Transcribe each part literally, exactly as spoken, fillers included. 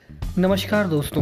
नमस्कार दोस्तों,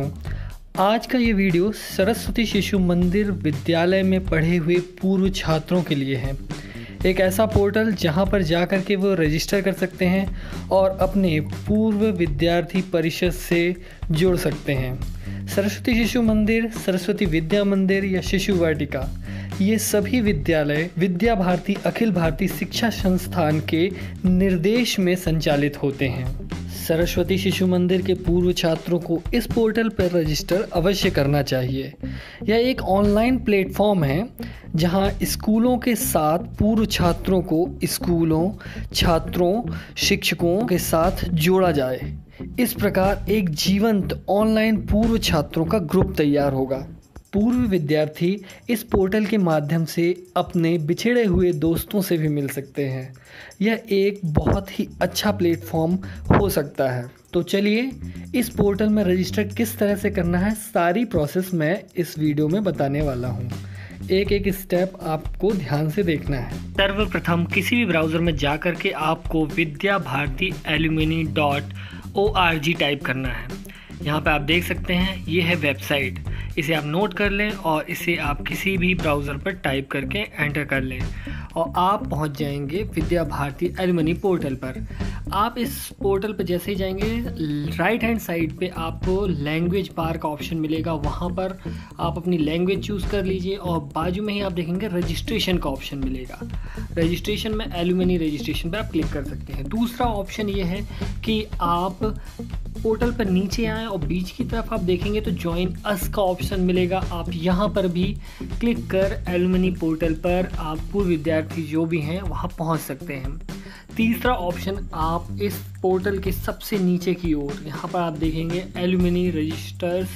आज का ये वीडियो सरस्वती शिशु मंदिर विद्यालय में पढ़े हुए पूर्व छात्रों के लिए है। एक ऐसा पोर्टल जहां पर जाकर के वो रजिस्टर कर सकते हैं और अपने पूर्व विद्यार्थी परिषद से जुड़ सकते हैं। सरस्वती शिशु मंदिर, सरस्वती विद्या मंदिर या शिशु वाटिका, ये सभी विद्यालय विद्या भारती अखिल भारतीय शिक्षा संस्थान के निर्देश में संचालित होते हैं। सरस्वती शिशु मंदिर के पूर्व छात्रों को इस पोर्टल पर रजिस्टर अवश्य करना चाहिए। यह एक ऑनलाइन प्लेटफॉर्म है जहां स्कूलों के साथ पूर्व छात्रों को स्कूलों, छात्रों, शिक्षकों के साथ जोड़ा जाए। इस प्रकार एक जीवंत ऑनलाइन पूर्व छात्रों का ग्रुप तैयार होगा। पूर्व विद्यार्थी इस पोर्टल के माध्यम से अपने बिछड़े हुए दोस्तों से भी मिल सकते हैं। यह एक बहुत ही अच्छा प्लेटफॉर्म हो सकता है। तो चलिए इस पोर्टल में रजिस्टर किस तरह से करना है, सारी प्रोसेस मैं इस वीडियो में बताने वाला हूँ। एक एक स्टेप आपको ध्यान से देखना है। सर्वप्रथम किसी भी ब्राउज़र में जा कर के आपको Vidya Bharati alumni dot O R G type करना है। यहाँ पे आप देख सकते हैं ये है वेबसाइट। इसे आप नोट कर लें और इसे आप किसी भी ब्राउज़र पर टाइप करके एंटर कर लें और आप पहुँच जाएंगे विद्या भारती एलुमनी पोर्टल पर। आप इस पोर्टल पर जैसे ही जाएंगे, राइट हैंड साइड पे आपको लैंग्वेज बार का ऑप्शन मिलेगा। वहाँ पर आप अपनी लैंग्वेज चूज़ कर लीजिए और बाजू में ही आप देखेंगे रजिस्ट्रेशन का ऑप्शन मिलेगा। रजिस्ट्रेशन में एलुमनी रजिस्ट्रेशन पे आप क्लिक कर सकते हैं। दूसरा ऑप्शन ये है कि आप पोर्टल पर नीचे आएँ और बीच की तरफ आप देखेंगे तो ज्वाइन अस का ऑप्शन मिलेगा। आप यहाँ पर भी क्लिक कर एलुमनी पोर्टल पर आप पूर्व विद्यार्थी जो भी हैं वहाँ पहुँच सकते हैं। तीसरा ऑप्शन, आप इस पोर्टल के सबसे नीचे की ओर यहाँ पर आप देखेंगे एलुमनी रजिस्टर्स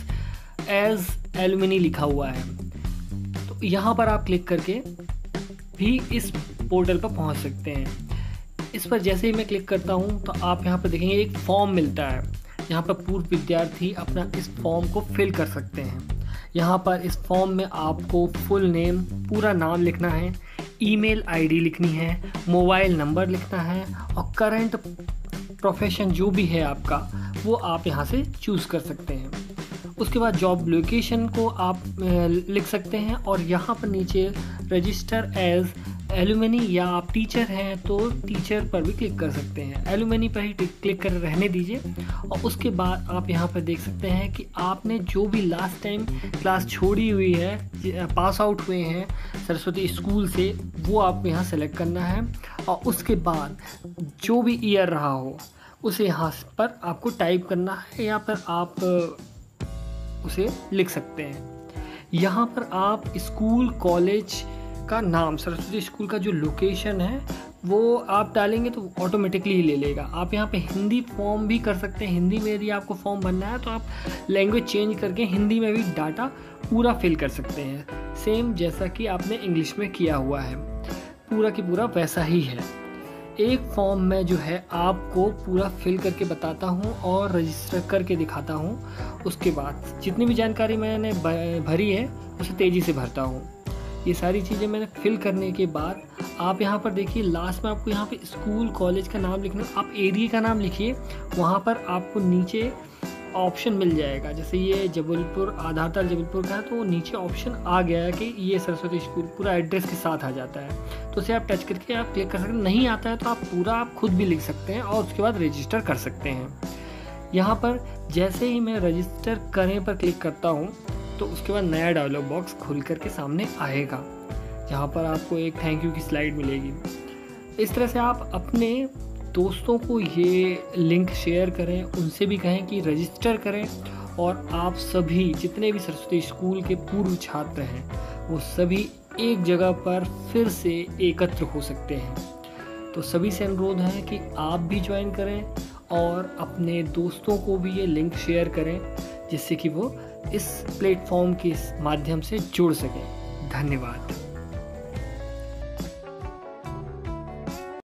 एज एलुमनी लिखा हुआ है। तो यहाँ पर आप क्लिक करके भी इस पोर्टल पर पहुँच सकते हैं। इस पर जैसे ही मैं क्लिक करता हूँ तो आप यहाँ पर देखेंगे एक फॉर्म मिलता है। यहाँ पर पूर्व विद्यार्थी अपना इस फॉर्म को फिल कर सकते हैं। यहाँ पर इस फॉर्म में आपको फुल नेम, पूरा नाम लिखना है, ईमेल आईडी लिखनी है, मोबाइल नंबर लिखना है और करंट प्रोफेशन जो भी है आपका वो आप यहाँ से चूज़ कर सकते हैं। उसके बाद जॉब लोकेशन को आप लिख सकते हैं और यहाँ पर नीचे रजिस्टर एज एलुमनी या आप टीचर हैं तो टीचर पर भी क्लिक कर सकते हैं। एलुमनी पर ही क्लिक कर रहने दीजिए और उसके बाद आप यहाँ पर देख सकते हैं कि आपने जो भी लास्ट टाइम क्लास छोड़ी हुई है, पास आउट हुए हैं सरस्वती स्कूल से, वो आपको यहाँ सेलेक्ट करना है और उसके बाद जो भी ईयर रहा हो उसे यहाँ पर आपको टाइप करना है। यहाँ पर आप उसे लिख सकते हैं। यहाँ पर आप स्कूल, कॉलेज का नाम, सरस्वती स्कूल का जो लोकेशन है वो आप डालेंगे तो ऑटोमेटिकली ही ले लेगा। आप यहाँ पे हिंदी फॉर्म भी कर सकते हैं। हिंदी में यदि आपको फॉर्म भरना है तो आप लैंग्वेज चेंज करके हिंदी में भी डाटा पूरा फिल कर सकते हैं, सेम जैसा कि आपने इंग्लिश में किया हुआ है। पूरा की पूरा वैसा ही है। एक फॉर्म में जो है आपको पूरा फिल करके बताता हूँ और रजिस्टर करके दिखाता हूँ। उसके बाद जितनी भी जानकारी मैंने भरी है उसे तेज़ी से भरता हूँ। ये सारी चीज़ें मैंने फिल करने के बाद आप यहाँ पर देखिए लास्ट में आपको यहाँ पे स्कूल, कॉलेज का नाम लिखना। आप एरिया का नाम लिखिए। वहाँ पर आपको नीचे ऑप्शन मिल जाएगा। जैसे ये जबलपुर, आधारताल जबलपुर का है तो नीचे ऑप्शन आ गया है कि ये सरस्वती स्कूल पूरा एड्रेस के साथ आ जाता है। तो उसे आप टच करके आप क्लिक कर सकते हैं। नहीं आता है तो आप पूरा आप खुद भी लिख सकते हैं और उसके बाद रजिस्टर कर सकते हैं। यहाँ पर जैसे ही मैं रजिस्टर करने पर क्लिक करता हूँ तो उसके बाद नया डायलॉग बॉक्स खुल कर के सामने आएगा, जहाँ पर आपको एक थैंक यू की स्लाइड मिलेगी। इस तरह से आप अपने दोस्तों को ये लिंक शेयर करें, उनसे भी कहें कि रजिस्टर करें और आप सभी जितने भी सरस्वती स्कूल के पूर्व छात्र हैं वो सभी एक जगह पर फिर से एकत्र हो सकते हैं। तो सभी से अनुरोध है कि आप भी ज्वाइन करें और अपने दोस्तों को भी ये लिंक शेयर करें जिससे कि वो इस प्लेटफॉर्म के माध्यम से जुड़ सकें। धन्यवाद।